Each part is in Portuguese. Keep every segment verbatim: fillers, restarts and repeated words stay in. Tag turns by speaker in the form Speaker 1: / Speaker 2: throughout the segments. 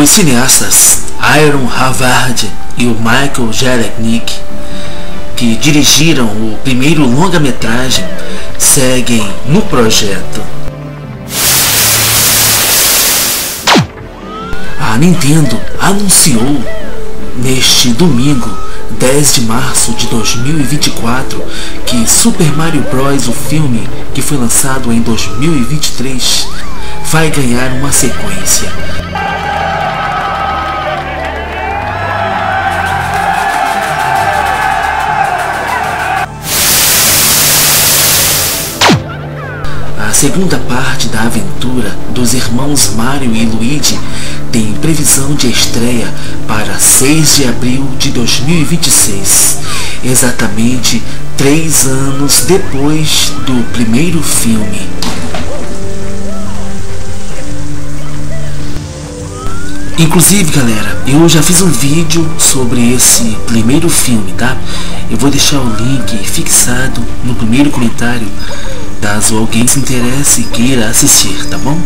Speaker 1: Os cineastas Aaron Havard e o Michael Jelenic, que dirigiram o primeiro longa-metragem, seguem no projeto. A Nintendo anunciou neste domingo, dez de março de dois mil e vinte e quatro, que Super Mario Bros., o filme que foi lançado em dois mil e vinte e três, vai ganhar uma sequência. A segunda parte da aventura dos irmãos Mario e Luigi tem previsão de estreia para seis de abril de dois mil e vinte e seis, exatamente três anos depois do primeiro filme. Inclusive, galera, eu já fiz um vídeo sobre esse primeiro filme, tá? Eu vou deixar o link fixado no primeiro comentário, caso alguém se interesse e queira assistir, tá bom?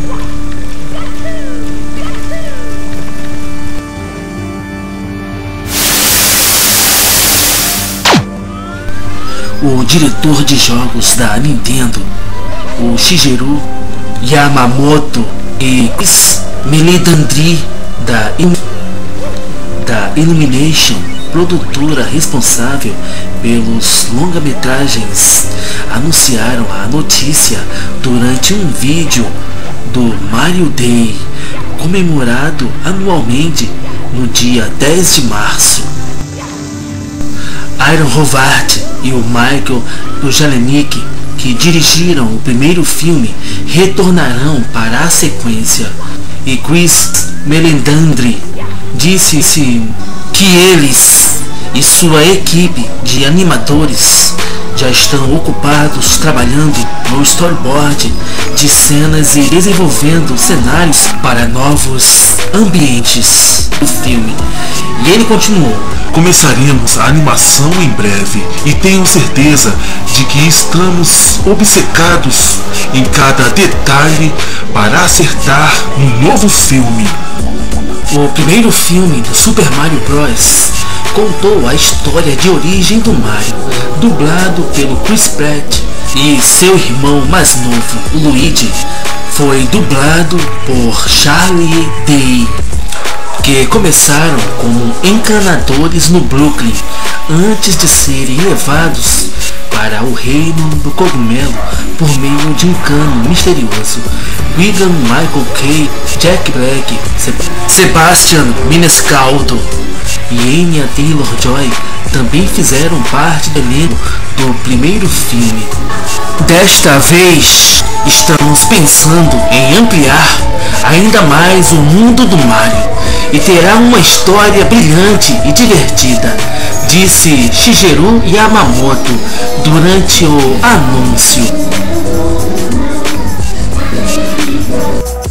Speaker 1: O diretor de jogos da Nintendo, o Shigeru Yamamoto, e Chris Meledandri da, Il da Illumination, produtora responsável pelos longa-metragens, anunciaram a notícia durante um vídeo do Mario Day, comemorado anualmente no dia dez de março. Aaron Havard e o Michael Jelenic, que dirigiram o primeiro filme, retornarão para a sequência, e Chris Meledandri disse-se que eles e sua equipe de animadores já estão ocupados trabalhando no storyboard de cenas e desenvolvendo cenários para novos ambientes do filme. E ele continuou:
Speaker 2: começaremos a animação em breve e tenho certeza de que estamos obcecados em cada detalhe para acertar um novo filme.
Speaker 1: O primeiro filme do Super Mario Bros. Contou a história de origem do Mario, dublado pelo Chris Pratt, e seu irmão mais novo, o Luigi, foi dublado por Charlie Day, que começaram como encanadores no Brooklyn, antes de serem levados para o reino do cogumelo por meio de um cano misterioso. Wigan Michael Kay, Jack Black, Sebastian Maniscalco e Anya Taylor-Joy também fizeram parte do elenco do primeiro filme. Desta vez, estamos pensando em ampliar ainda mais o mundo do Mario e terá uma história brilhante e divertida, disse Shigeru Yamamoto durante o anúncio.